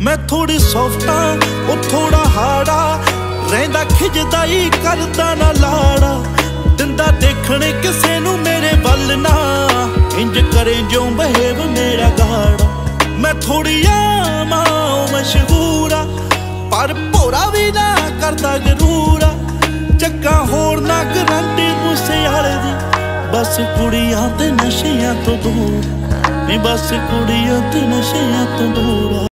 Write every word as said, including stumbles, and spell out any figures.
मैं थोड़ी सॉफ्टा वो थोड़ा हाड़ा, रहिंदा खिजदा ही करदा ना लाड़ा। दिंदा देखने किसे नू मेरे वल ना, इंज करे जो बहेव मेरा गाड़ा। मैं थोड़ी आमा मशहूर आ, पर भोरा भी ना करदा जरूर आ। चक्का होर ना गारंटी मूसेआले दी, बस कुड़ियां ते नशियां तो दूर, नी बस कुड़ियां ते नशियां तो दूर।